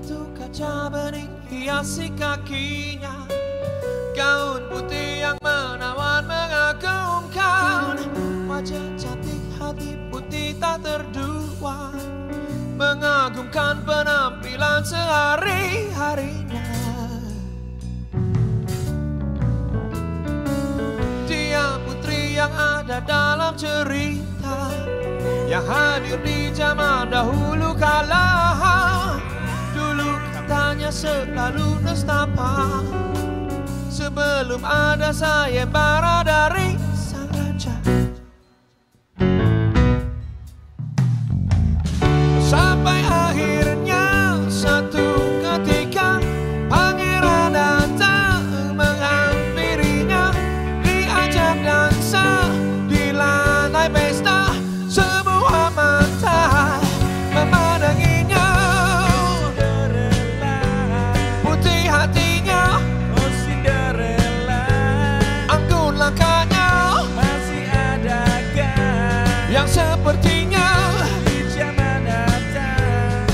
Batu kaca bening hiasi kakinya, gaun putih yang menawan mengagumkan. Wajah cantik, hati putih tak terdua, mengagumkan penampilan sehari-harinya. Dia putri yang ada dalam cerita, yang hadir di zaman dahulu kala. Dulu katanya selalu nestapa, sebelum ada sayembara dari sang raja. Sampai akhirnya satu ketika pangeran datang menghampirinya, diajak dansa di lantai pesta. Semua mata memandanginya, putih hatinya, Oh Cinderella, anggun langkahnya, masih adakah yang sepertinya di zaman datang?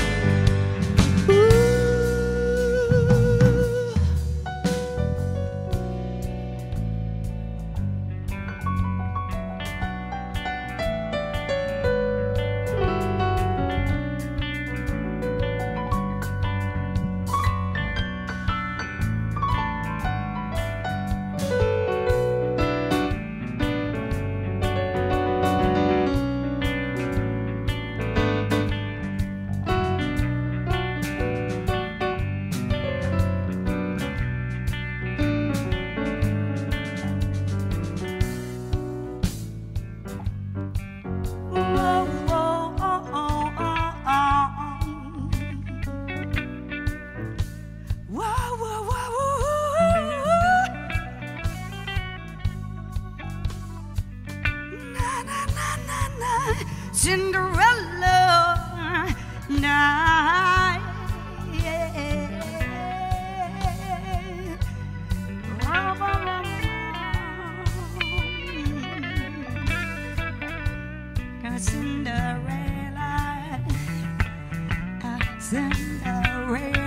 Cinderella, night. Cinderella, Cinderella.